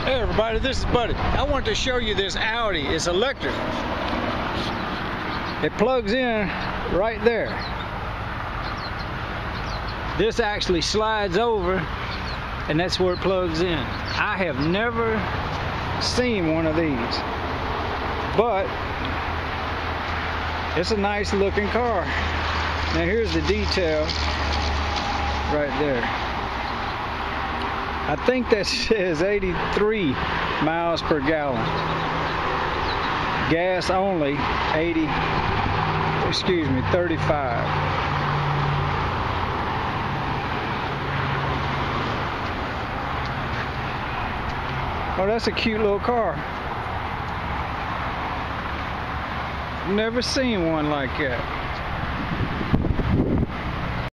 Hey everybody, this is Buddy. I want to show you this Audi. It's electric. It plugs in right there. This actually slides over and that's where it plugs in. I have never seen one of these, but it's a nice looking car. Now here's the detail right there. I think that says 83 miles per gallon. Gas only 35. Oh, that's a cute little car. Never seen one like that.